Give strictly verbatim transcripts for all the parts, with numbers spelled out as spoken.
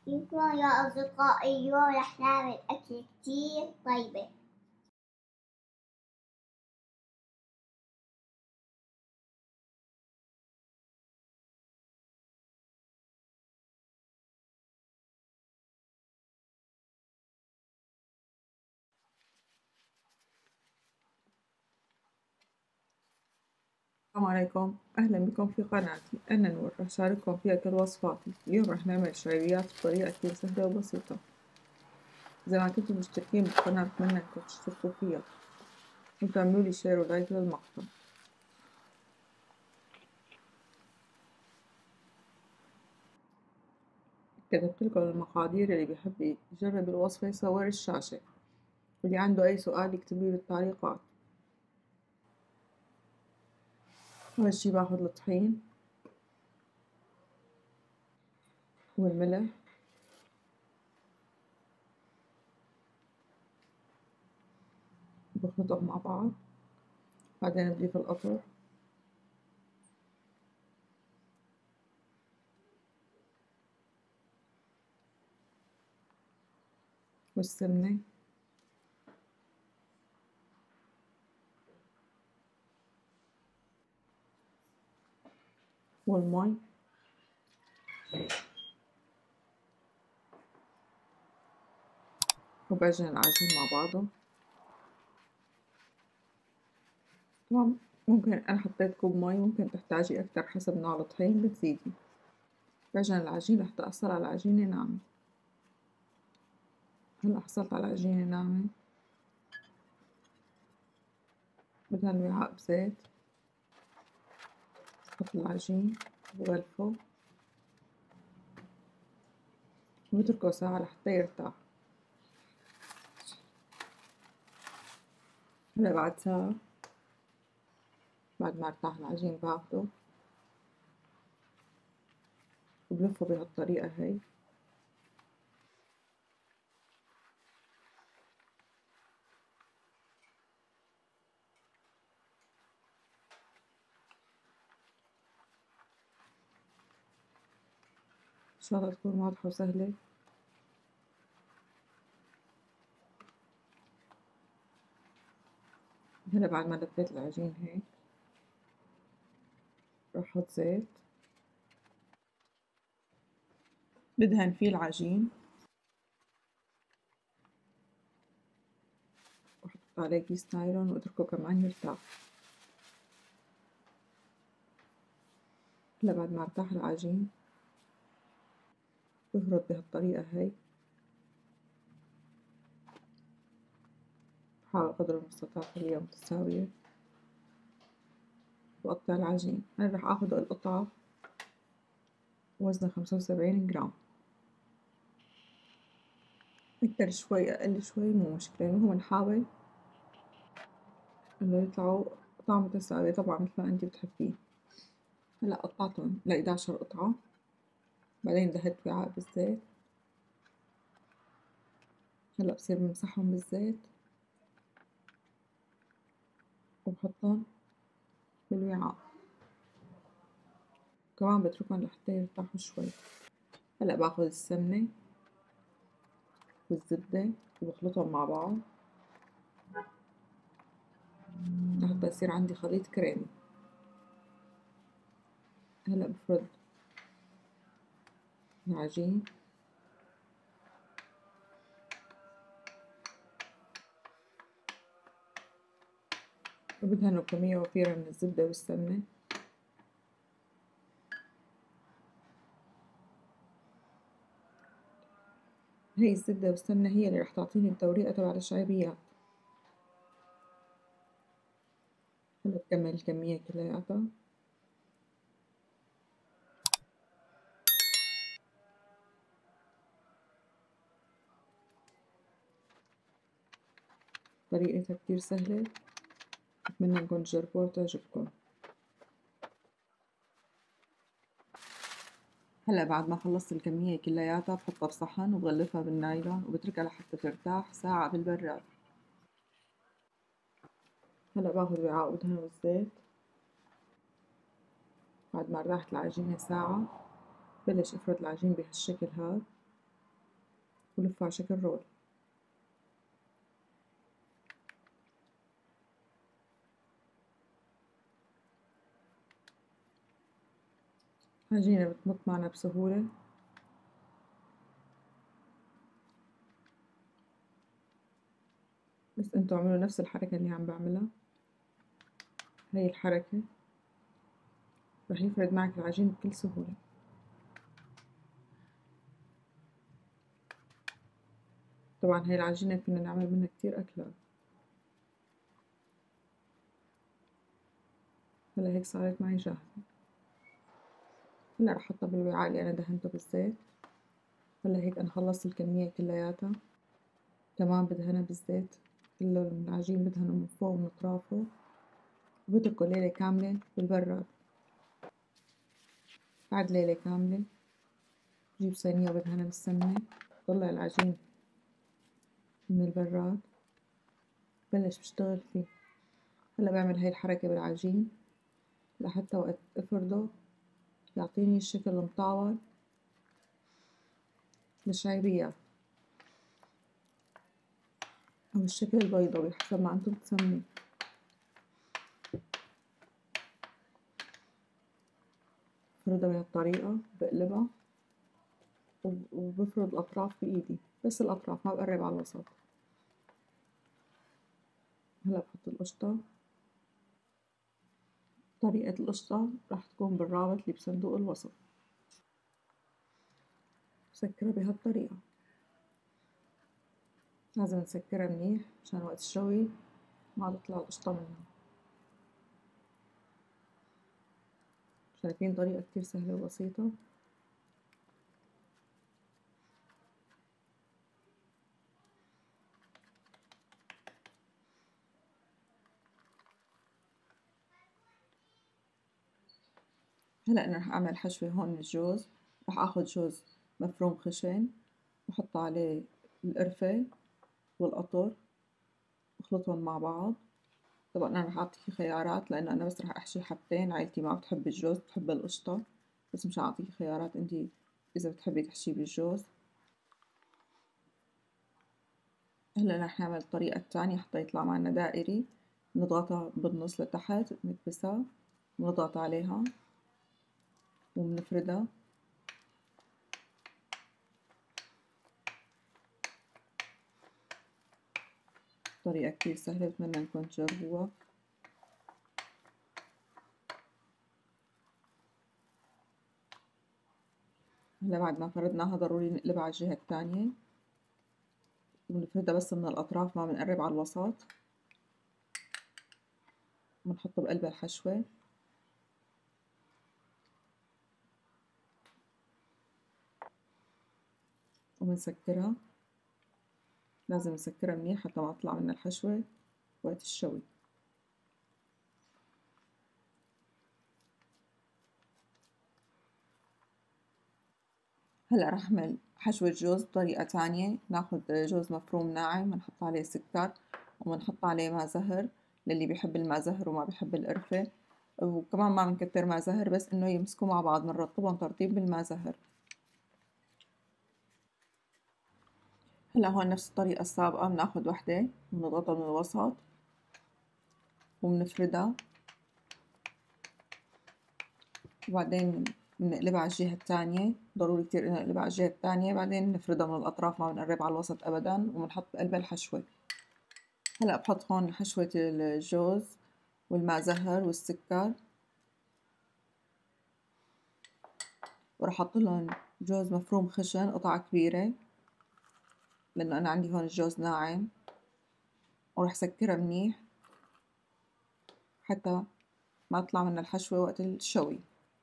شكرا يا أصدقائي، اليوم رح نعمل أكلة كتير طيبة. السلام عليكم، أهلا بكم في قناتي. أنا نور، رح أشارككم فيها كل وصفاتي. اليوم رح نعمل شعريات بطريقة كتير سهلة وبسيطة. إذا ما كنتوا مشتركين بالقناة بتمنى إنكم تشتركوا فيها وتعملوا لي شير ولايك للمقطع. كتبت لكم المقادير، اللي بيحب يجرب الوصفة يصور الشاشة، واللي عنده أي سؤال يكتبلي بالتعليقات. أول شي باخد الطحين والملح بخلطهم مع بعض، بعدين بضيف القطر والسمنة والمي وبعجن العجين مع بعضه. طبعا ممكن أنا حطيت كوب مي، ممكن تحتاجي أكتر حسب نوع الطحين بتزيدي. بعجن العجين لحتى أحصل على عجينة ناعمة. هلا حصلت على عجينة ناعمة، بدهن الوعاء بزيت، بحط العجين بغلفه وبتركه ساعة لحتى يرتاح. هلا بعد ساعة، بعد ما ارتاح العجين، باخده وبلفه بهالطريقة هي. إن شاء الله تكون واضحة وسهلة. هلا بعد ما لفيت العجين هيك، راح أحط زيت بدهن فيه العجين وأحط عليه كيس نايلون وأتركه كمان يرتاح. هلا بعد ما ارتاح العجين، بفرد بهالطريقة هي. بحاول قدر المستطاع خليها متساوية وأقطع العجين. أنا راح آخد القطعة وزنها خمسة وسبعين جرام، أكتر شوي أقل شوي مو مشكلة، المهم نحاول إنه يطلعوا قطع متساوية طبعا مثل ما انتي بتحبين. هلا قطعتهم لإحداشر قطعة، بعدين دهنت وعاء بالزيت. هلا بصير بمسحهم بالزيت وبحطهم بالوعاء، كمان بتركهم لحتى يرتاحوا شوي. هلا باخد السمنة والزبدة وبخلطهم مع بعض لحتى يصير عندي خليط كريمي. هلا بفرد العجين وبدهنه بكمية وفيرة من الزبدة والسمنة. هي الزبدة والسمنة هي اللي رح تعطيني التوريقة تبع الشعريات. هلا بكمل الكمية كلياتها. طريقتها كتير سهلة، أتمنى إنكم تجربوها وتعجبكم. هلا بعد ما خلصت الكمية كلياتها، بحطها بصحن وبغلفها بالنايلون وبتركها لحتى ترتاح ساعة بالبراد. هلا باخد وعاء وبدهنه بالزيت. بعد ما ريحت العجينة ساعة، بلش افرد العجين بهالشكل هاد. ولفه على شكل رول. العجينة بتمط معنا بسهولة. بس انتوا اعملوا نفس الحركة اللي عم بعملها. هاي الحركة رح يفرد معك العجين بكل سهولة. طبعا هاي العجينة فينا نعمل منها كتير أكلات. هلا هيك صارت معي جاهزة. هلا رح احطها بالوعاء اللي أنا دهنته بالزيت. هلا هيك أنا خلصت الكمية كلياتها. كمان بدهنها بالزيت، كله العجين بدهنه من فوق ومن أطرافه، وبتركه ليلة كاملة بالبراد. بعد ليلة كاملة بجيب صينية وبدهنها بالسمنة، بطلع العجين من البراد، بلش بشتغل فيه. هلا بعمل هاي الحركة بالعجين لحتى وقت افرده يعطيني الشكل المطاول للشعيريات أو الشكل البيضاوي حسب ما انتم بتسموه. بفردها بهالطريقة، بقلبها وبفرد الأطراف بإيدي، بس الأطراف ما بقرب على الوسط. هلا بحط القشطة. طريقة القشطة راح تكون بالرابط اللي بصندوق الوصف. بسكرها بهالطريقة. لازم نسكرها منيح عشان وقت الشوي ما تطلع القشطة منها. شايفين طريقة كتير سهلة وبسيطة. هلا انا رح اعمل حشوة هون من الجوز. رح اخد جوز مفروم خشن، بحط عليه القرفة والقطر، بخلطهم مع بعض. طبعا انا رح اعطيكي خيارات لانه انا بس رح احشي حبتين، عائلتي ما بتحب الجوز بتحب القشطة، بس مش اعطيكي خيارات انتي اذا بتحبي تحشيه بالجوز. هلا رح نعمل الطريقة التانية حتى يطلع معنا دائري. بنضغطها بالنص لتحت، بنكبسها، بنضغط عليها وبنفردها. طريقة كتير سهلة، بتمنى انكم تجربوها. هلا بعد ما فردناها ضروري نقلبها على الجهة التانية، وبنفردها بس من الأطراف، ما بنقرب على الوسط. بنحطه بقلب الحشوة. وبنسكرها. لازم نسكرها منيح حتى ما تطلع من الحشوة وقت الشوي. هلا رح اعمل حشوة جوز بطريقة تانية. ناخد جوز مفروم ناعم، بنحط عليه سكر وبنحط عليه ماء زهر للي بيحب الماء زهر وما بيحب القرفة، وكمان ما بنكتر ماء زهر بس انه يمسكوا مع بعض، بنرطبهم ترطيب بالماء زهر. هلا هون نفس الطريقة السابقة، بناخد وحدة بنضغطها من الوسط وبنفردها، وبعدين بنقلبها على الجهة التانية. ضروري كتير إنه نقلبها على الجهة التانية. بعدين نفردها من الأطراف، ما بنقرب على الوسط أبدا، وبنحط بقلبها الحشوة. هلا بحط هون حشوة الجوز والماء زهر والسكر، وراح احط لهم جوز مفروم خشن قطعة كبيرة لأنه أنا عندي هون الجوز ناعم، وراح سكرها منيح حتى ما تطلع من الحشوة وقت الشوي.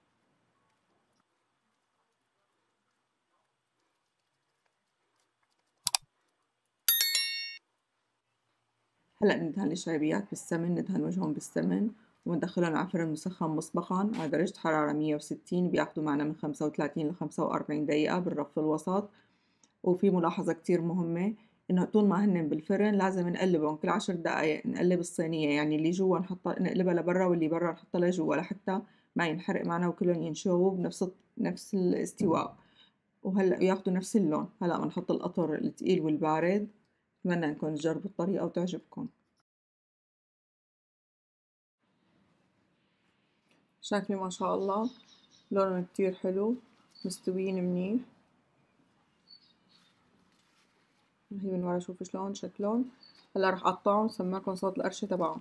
هلا ندهن الشعريات بالسمن، ندهن وجههم بالسمن وندخلهم على فرن مسخن مسبقا على درجة حرارة مية وستين. بياخدوا معنا من خمسة وثلاثين ل خمسة وأربعين دقيقة بالرف الوسط. وفي ملاحظة كتير مهمة، إنه طول ما هن بالفرن لازم نقلبهم كل عشر دقايق، نقلب الصينية، يعني اللي جوا نحطها نقلبها لبرا واللي برا نحطها لجوا لحتى ما ينحرق معنا وكلهم ينشووا بنفس نفس الاستواء. وهلأ ياخدوا نفس اللون. هلأ بنحط القطر التقيل والبارد. أتمنى إنكم تجربوا الطريقة وتعجبكم. شايفين ما شاء الله لونهم كتير حلو، مستويين منيح. هي من ورا شوفوا شلون شكلهم. هلا رح اقطعهم وسمعكم صوت القرشة تبعهم.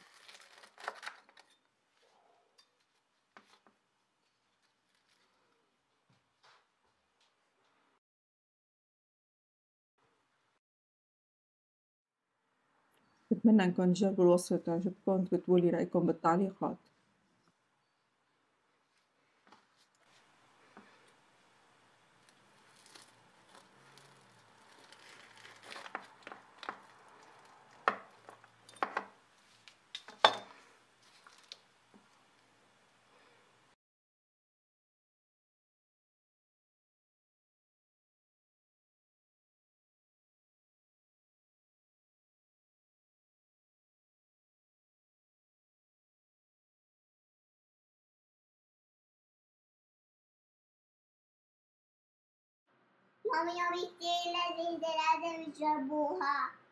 بتمنى انكم تجربوا الوصفة وتعجبكم وتكتبوا لي رأيكم بالتعليقات. مامي يومي كتير لذيذة لازم تجربوها.